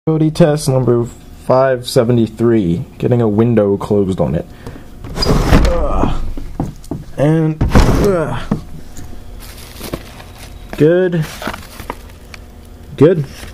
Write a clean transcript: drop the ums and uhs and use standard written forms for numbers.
Cody test number 573, getting a window closed on it. Good.